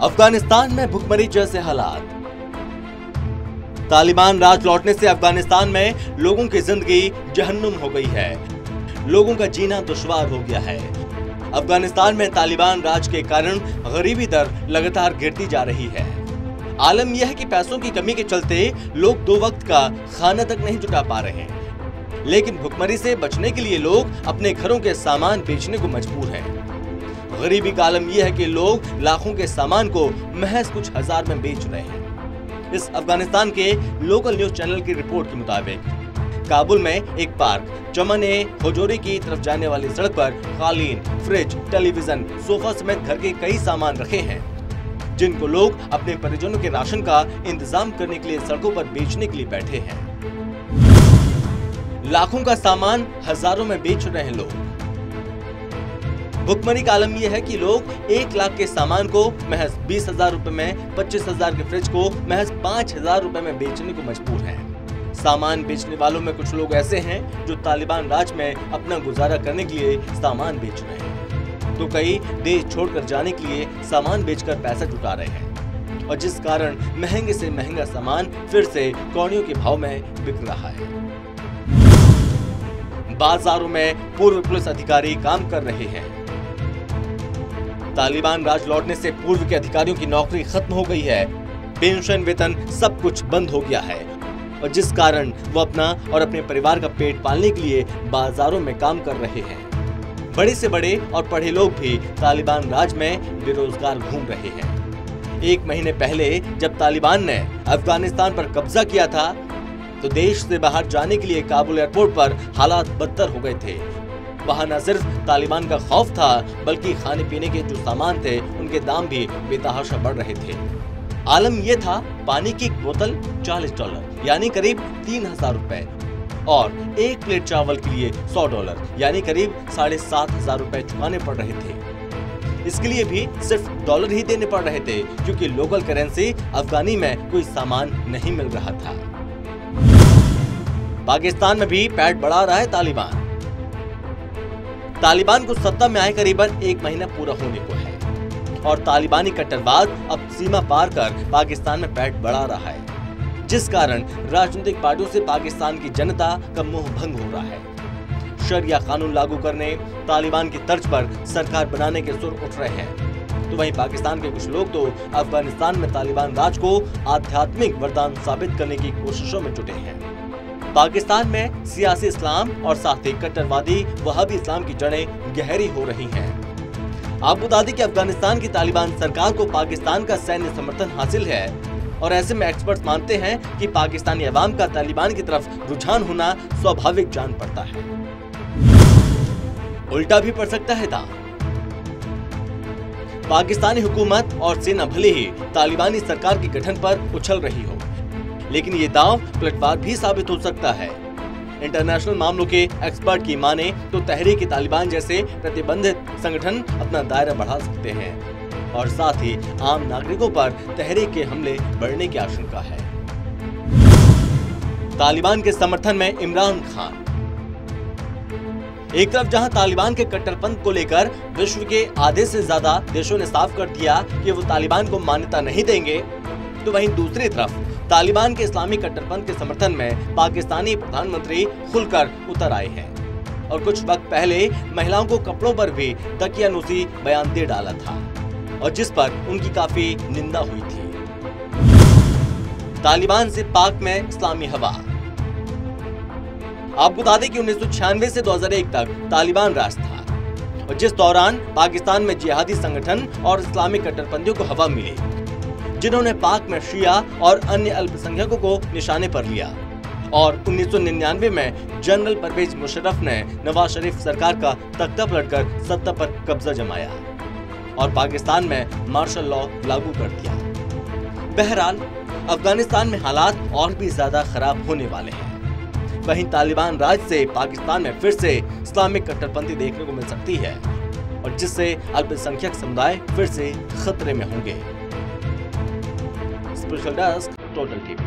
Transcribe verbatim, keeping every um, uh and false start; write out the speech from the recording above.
अफगानिस्तान में भुखमरी जैसे हालात। तालिबान राज लौटने से अफगानिस्तान में लोगों की जिंदगी जहन्नुम हो गई है। लोगों का जीना दुश्वार हो गया है। अफगानिस्तान में तालिबान राज के कारण गरीबी दर लगातार गिरती जा रही है। आलम यह है कि पैसों की कमी के चलते लोग दो वक्त का खाना तक नहीं जुटा पा रहे हैं, लेकिन भुखमरी से बचने के लिए लोग अपने घरों के सामान बेचने को मजबूर हैं। गरीबी का आलम यह है कि लोग लाखों के सामान को महज कुछ हजार में बेच रहे हैं। इस अफगानिस्तान के लोकल न्यूज चैनल की रिपोर्ट के मुताबिक काबुल में एक पार्क चमन ए होजोरी की तरफ जाने वाली सड़क पर कालीन, फ्रिज, टेलीविजन, सोफा समेत घर के कई सामान रखे हैं, जिनको लोग अपने परिजनों के राशन का इंतजाम करने के लिए सड़कों पर बेचने के लिए बैठे हैं। लाखों का सामान हजारों में बेच रहे हैं लोग। भुखमरी का आलम यह है कि लोग एक लाख के सामान को महज बीस हजार रूपए में, पच्चीस हजार के फ्रिज को महज पाँच हजार रूपए में बेचने को मजबूर हैं। सामान बेचने वालों में कुछ लोग ऐसे हैं जो तालिबान राज में अपना गुजारा करने के लिए सामान बेच रहे हैं, तो कई देश छोड़कर जाने के लिए सामान बेचकर पैसा जुटा रहे हैं, और जिस कारण महंगे से महंगा सामान फिर से कौड़ियों के भाव में बिक रहा है। बाजारों में पूर्व पुलिस अधिकारी काम कर रहे हैं। तालिबान राज लौटने से पूर्व के अधिकारियों की नौकरी खत्म हो गई है। पेंशन, वेतन सब कुछ बंद हो गया है, और जिस कारण वो अपना और अपने परिवार का पेट पालने के लिए बाजारों में काम कर रहे हैं। बड़े से बड़े और पढ़े लोग भी तालिबान राज में बेरोजगार घूम रहे हैं। एक महीने पहले जब तालिबान ने अफगानिस्तान पर कब्जा किया था, तो देश से बाहर जाने के लिए काबुल एयरपोर्ट पर हालात बदतर हो गए थे। वहां न सिर्फ तालिबान का खौफ था, बल्कि खाने पीने के जो सामान थे उनके दाम भी बेतहाशा बढ़ रहे थे। आलम यह था, पानी की एक बोतल चालीस डॉलर यानी करीब तीन हजार रुपए, और एक प्लेट चावल के लिए सौ डॉलर यानी करीब साढ़े सात हजार रुपए चुकाने पड़ रहे थे। इसके लिए भी सिर्फ डॉलर ही देने पड़ रहे थे, क्योंकि लोकल करेंसी अफगानी में कोई सामान नहीं मिल रहा था। पाकिस्तान में भी पैठ बढ़ा रहा है तालिबान। तालिबान को सत्ता में आए करीबन एक महीना पूरा होने को है, और तालिबानी कट्टरवाद अब सीमा पार कर पाकिस्तान में पैठ बढ़ा रहा है, जिस कारण राजनीतिक पार्टियों से पाकिस्तान की जनता का मोह भंग हो रहा है। शरिया कानून लागू करने, तालिबान की तर्ज पर सरकार बनाने के सुर उठ रहे हैं, तो वहीं पाकिस्तान के कुछ लोग तो अफगानिस्तान में तालिबान राज को आध्यात्मिक वरदान साबित करने की कोशिशों में जुटे हैं। पाकिस्तान में सियासी इस्लाम और साथ ही कट्टरवादी वहाबी इस्लाम की जड़ें गहरी हो रही हैं। आपको बता दें कि अफगानिस्तान की तालिबान सरकार को पाकिस्तान का सैन्य समर्थन हासिल है, और ऐसे में एक्सपर्ट मानते हैं कि पाकिस्तानी अवाम का तालिबान की तरफ रुझान होना स्वाभाविक जान पड़ता है। उल्टा भी पड़ सकता है था। पाकिस्तानी हुकूमत और सेना भले ही तालिबानी सरकार के गठन पर उछल रही हो, लेकिन ये दांव पलटवार भी साबित हो सकता है। इंटरनेशनल मामलों के एक्सपर्ट की माने तो तहरीक तालिबान जैसे प्रतिबंधित संगठन अपना दायरा बढ़ा सकते हैं, और साथ ही आम नागरिकों पर तहरीक के हमले बढ़ने की आशंका है। तालिबान के समर्थन में इमरान खान। एक तरफ जहां तालिबान के कट्टरपंथ को लेकर विश्व के आधे से ज्यादा देशों ने साफ कर दिया कि वो तालिबान को मान्यता नहीं देंगे, तो वहीं दूसरी तरफ तालिबान के इस्लामी कट्टरपंथ के समर्थन में पाकिस्तानी प्रधानमंत्री खुलकर उतर आए हैं, और कुछ वक्त पहले महिलाओं को कपड़ों पर भी तकियानुसी बयान दे डाला था, और जिस पर उनकी काफी निंदा हुई थी। तालिबान से पाक में इस्लामी हवा। आपको बता दें कि उन्नीस सौ छियानवे से दो हजार एक तक तालिबान राज था, और जिस दौरान पाकिस्तान में जिहादी संगठन और इस्लामी कट्टरपंथियों को हवा मिली, जिन्होंने पाक में शिया और अन्य अल्पसंख्यकों को निशाने पर लिया, और उन्नीस सौ निन्यानवे में जनरल परवेज मुशर्रफ ने नवाज शरीफ सरकार का तख्ता पलटकर सत्ता पर कब्जा जमाया और पाकिस्तान में मार्शल लॉ लागू कर दिया। बहरहाल अफगानिस्तान में हालात और भी ज्यादा खराब होने वाले हैं। वहीं तालिबान राज से पाकिस्तान में फिर से इस्लामिक कट्टरपंथी देखने को मिल सकती है, और जिससे अल्पसंख्यक समुदाय फिर से खतरे में होंगे। Special desk, total TV.